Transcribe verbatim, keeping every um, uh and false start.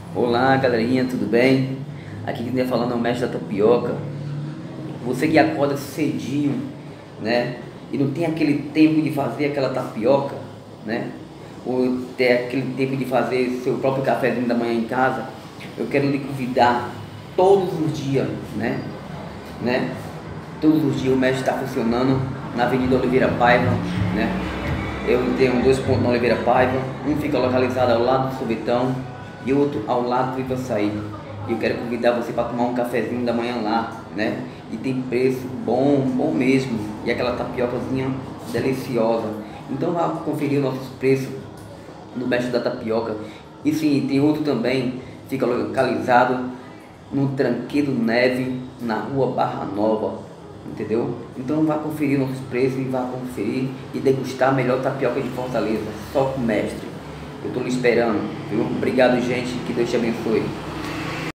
Olá galerinha, tudo bem? Aqui quem está falando é o mestre da tapioca. Você que acorda cedinho, né? E não tem aquele tempo de fazer aquela tapioca, né? Ou ter aquele tempo de fazer seu próprio cafezinho da manhã em casa. Eu quero lhe convidar todos os dias, né? né? Todos os dias o mestre está funcionando na Avenida Oliveira Paiva, né? Eu tenho dois pontos na Oliveira Paiva, um fica localizado ao lado do sorvetão e outro ao lado do Ivaçaí. E eu quero convidar você para tomar um cafezinho da manhã lá, né? E tem preço bom, bom mesmo, e aquela tapiocazinha deliciosa. Então vá conferir nossos preços no Mestre da Tapioca. E sim, tem outro também, fica localizado no Tranqueiro Neve, na rua Barra Nova, entendeu? Então vá conferir nossos preços e vá conferir e degustar a melhor tapioca de Fortaleza, só com o mestre. Eu estou lhe esperando, viu? Obrigado, gente, que Deus te abençoe.